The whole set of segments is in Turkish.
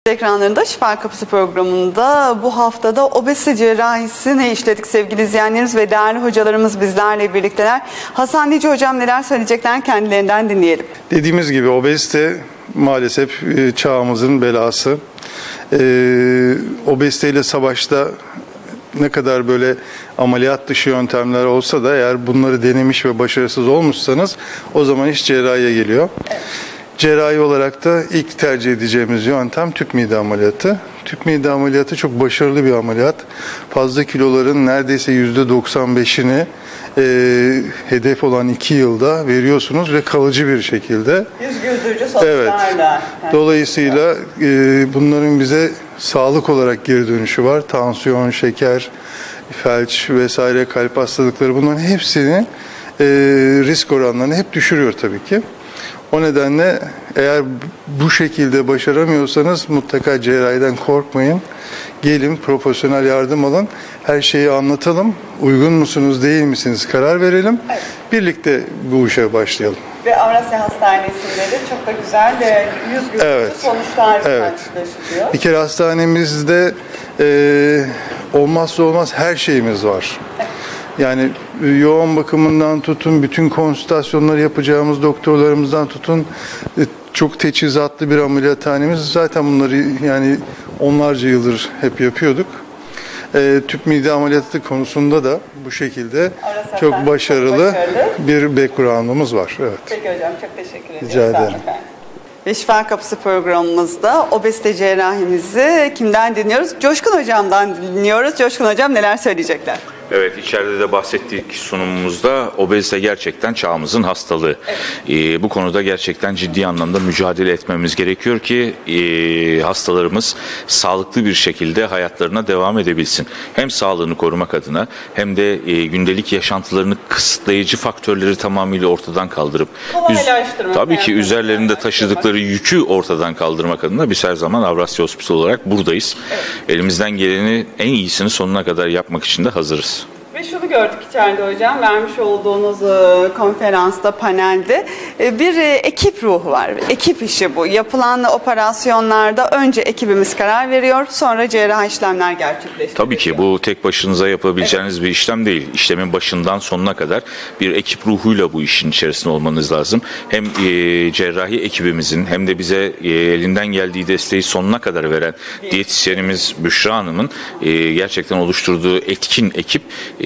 Ekranlarında Şifa Kapısı programında bu haftada obezite cerrahisini işledik sevgili izleyenlerimiz ve değerli hocalarımız bizlerle birlikteler. Hasan Dici hocam neler söyleyecekler, kendilerinden dinleyelim. Dediğimiz gibi obezite maalesef çağımızın belası. Obeziteyle savaşta ne kadar böyle ameliyat dışı yöntemler olsa da eğer bunları denemiş ve başarısız olmuşsanız o zaman iş cerrahiye geliyor. Evet. Cerrahi olarak da ilk tercih edeceğimiz yöntem tüp mide ameliyatı. Tüp mide ameliyatı çok başarılı bir ameliyat. Fazla kiloların neredeyse %95'ini hedef olan 2 yılda veriyorsunuz ve kalıcı bir şekilde. Yüz güldürücü sonuçlarla. Evet. Dolayısıyla bunların bize sağlık olarak geri dönüşü var. Tansiyon, şeker, felç vesaire, kalp hastalıkları, bunların hepsini risk oranlarını hep düşürüyor tabii ki. O nedenle eğer bu şekilde başaramıyorsanız mutlaka cerrahiden korkmayın. Gelin, profesyonel yardım alın. Her şeyi anlatalım. Uygun musunuz, değil misiniz karar verelim. Evet. Birlikte bu işe başlayalım. Ve Avrasya Hastanesi'nde de çok da güzel yüz güldürücü sonuçlar karşılaşılıyor. Bir kere hastanemizde olmazsa olmaz her şeyimiz var. Evet. Yani yoğun bakımından tutun, bütün konsültasyonları yapacağımız doktorlarımızdan tutun, çok teçhizatlı bir ameliyathanemiz. Zaten bunları yani onlarca yıldır hep yapıyorduk. Tüp mide ameliyatı konusunda da bu şekilde çok başarılı bir background'umuz var. Evet. Peki hocam, çok teşekkür ederim. Rica ederim. Ve Şifa Kapısı programımızda obezite cerrahimizi kimden dinliyoruz? Coşkun hocamdan dinliyoruz. Coşkun hocam neler söyleyecekler? Evet, içeride de bahsettik sunumumuzda, obezite gerçekten çağımızın hastalığı. Evet. Bu konuda gerçekten ciddi anlamda mücadele etmemiz gerekiyor ki hastalarımız sağlıklı bir şekilde hayatlarına devam edebilsin. Hem sağlığını korumak adına hem de gündelik yaşantılarını kısıtlayıcı faktörleri tamamıyla ortadan kaldırıp tabii ki üzerlerinde taşıdıkları yükü ortadan kaldırmak adına biz her zaman Avrasya Hospital olarak buradayız. Evet. Elimizden geleni en iyisini sonuna kadar yapmak için de hazırız. Ve şunu gördük içeride hocam, vermiş olduğunuz konferansta, panelde bir ekip ruhu var. Ekip işi bu. Yapılan operasyonlarda önce ekibimiz karar veriyor, sonra cerrahi işlemler gerçekleştiriyor. Tabii ki bu tek başınıza yapabileceğiniz bir işlem değil. İşlemin başından sonuna kadar bir ekip ruhuyla bu işin içerisinde olmanız lazım. Hem cerrahi ekibimizin hem de bize elinden geldiği desteği sonuna kadar veren diyetisyenimiz Büşra Hanım'ın gerçekten oluşturduğu etkin ekip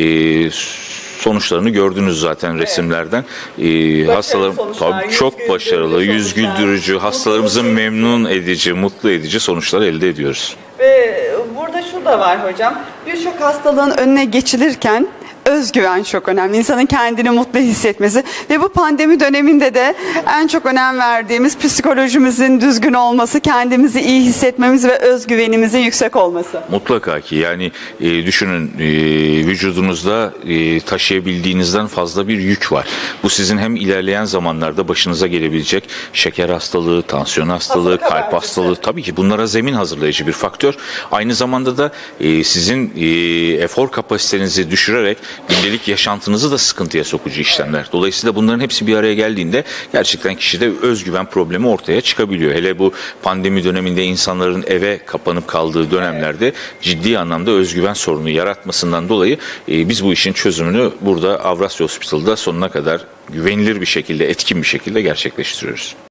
sonuçlarını gördünüz zaten resimlerden. Hastalarım tabii çok başarılı, yüz güldürücü, hastalarımızı memnun edici, mutlu edici sonuçlar elde ediyoruz. Ve burada şu da var hocam, birçok hastalığın önüne geçilirken özgüven çok önemli. İnsanın kendini mutlu hissetmesi ve bu pandemi döneminde de en çok önem verdiğimiz psikolojimizin düzgün olması, kendimizi iyi hissetmemiz ve özgüvenimizin yüksek olması. Mutlaka ki yani düşünün vücudunuzda taşıyabildiğinizden fazla bir yük var. Bu sizin hem ilerleyen zamanlarda başınıza gelebilecek şeker hastalığı, tansiyon hastalığı, kalp hastalığı, tabii ki bunlara zemin hazırlayıcı bir faktör. Aynı zamanda da sizin efor kapasitenizi düşürerek gündelik yaşantınızı da sıkıntıya sokucu işlemler. Dolayısıyla bunların hepsi bir araya geldiğinde gerçekten kişide özgüven problemi ortaya çıkabiliyor. Hele bu pandemi döneminde insanların eve kapanıp kaldığı dönemlerde ciddi anlamda özgüven sorunu yaratmasından dolayı biz bu işin çözümünü burada Avrasya Hospital'da sonuna kadar güvenilir bir şekilde, etkin bir şekilde gerçekleştiriyoruz.